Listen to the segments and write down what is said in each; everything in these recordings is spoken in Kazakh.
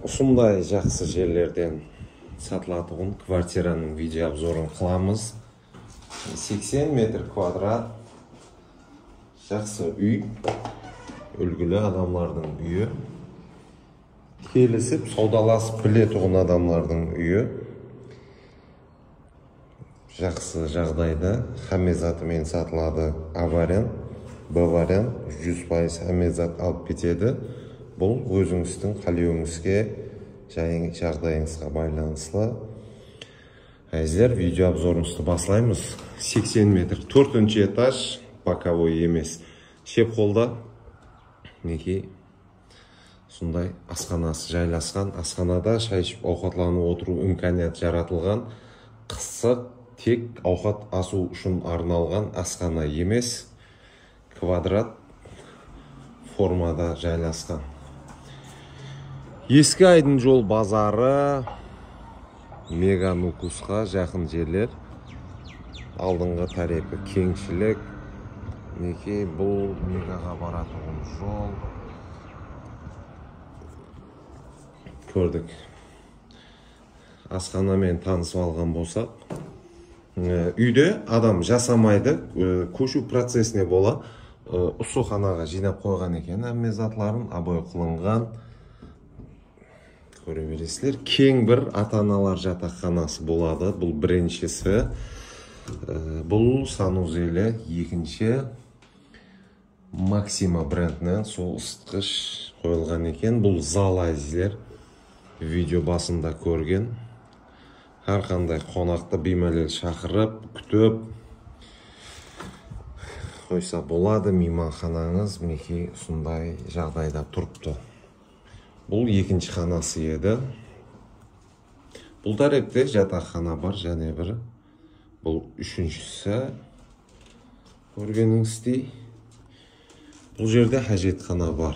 Ушундай жақсы жерлерден сатылатыгын квартиранын видео обзорун кыламыз. 80 метр квадрат жақсы үй, үлгілі адамлардың үйі. Келісіп, саудаласып білетұғын адамлардың үйі. Жақсы жағдайда хамме затымен сатылады. А вариант, Б вариант 100% хамме зат алып кетеді. Бұл өзіңіздің қалауыңызға, жағдайыңызға байланысты. Әзір видео обзорымызды баслаймыз. 80 метр, 4-ші этаж, боковой емес. Шеп қолда, неке, сондай асханасы жайласқан. Асханада шай ішіп ауқатланып отыру имканият жаратылған. Қысық, тек ауқат асу үшін арналған асхана емес. Квадрат формада жайласқан. Ескі Айдын жол базары, Мега Нукусқа жақын жерлер. Алдыңғы тарапы кеңшілік. Неке бұл Мегаға баратығын жол. Көрдік. Асханамен танысып алған болсақ. Үйде адам жасамайды, көшу процесіне бола. Ұсуханаға жинап қойған екен, әмме затларын абой қылынған. Көре бересіздер. Кең бір ата-аналар жатақханасы болады. Бұл біріншісі. Бұл санузелі екінші. Максима брендінен сол ысытқыш қойылған екен. Бұл зал әзілер. Видео басында көрген. Әрқандай қонақты беймәлел шақырып, күтіп қойса болады. Мейманханаңыз мінекей сондай жағдайда тұрыпты. Бұл екінші ханасы еді. Бұл тарапта жатақхана бар, және бір. Бұл үшіншісі. Көргеніңіздей. Бұл жерде хажетхана бар.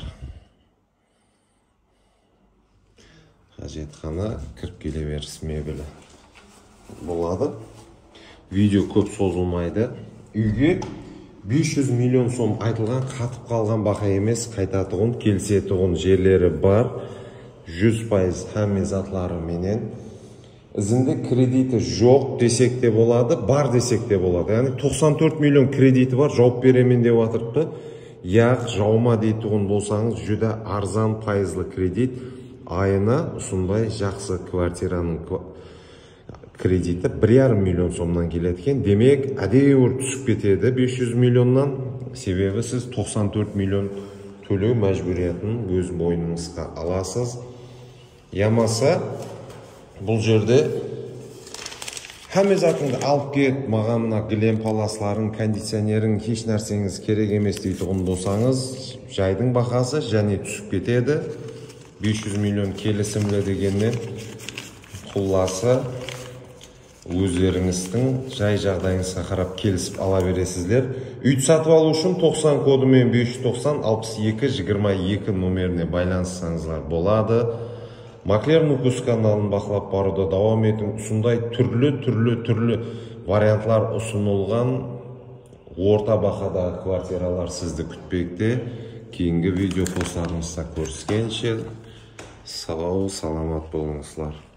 Хажетхана кіріп келе беріс мебелі болады. Видео көп созылмайды. Үйге 500 миллион сом айтылған, қатып қалған бақа емес, қайтатығын, келсетіғын жерлері бар. 100% хамме затлары менен. Ізінде кредиті жоқ десек те болады, бар десек те болады. Яғни 94 миллион кредиті бар, жауып беремен деп атырыпты. Яқ, жаума дейтіғын болсаңыз, жүді арзан пайызлы кредит. Айына ұсынбай жақсы квартираның кредиті 1,5 миллион сомнан келеткен. Демек, әдеуір түсіп кетеді 500 миллионнан. Себебі сіз 94 миллион төлеу мәжбүриятын өз бойыныңызға аласыз. Ямаса, бұл жерде хамме затыңды алып кет, мағамына гілем паласларын, кондиционерін, еш нәрсеңіз керек емес дейтіғын болсаңыз, жайдың бақасы және түсіп кетеді. 500 миллион келісімлі дегеннен құлласы өздеріңіздің жай жағдайыңызға қарап келісіп ала бересіздер. Үйді сатып алу үшін 90 кодымен 590-62-22 номеріне байланыссаңызлар болады. Маклер Нукус каналын бақылап баруды давам етің. Ұсындай түрлі вариантлар ұсынылған. Орта бақадағы квартиралар сізді күтпекте. Кейінгі видео постарымызда көріскенше сау саламат болыңызлар.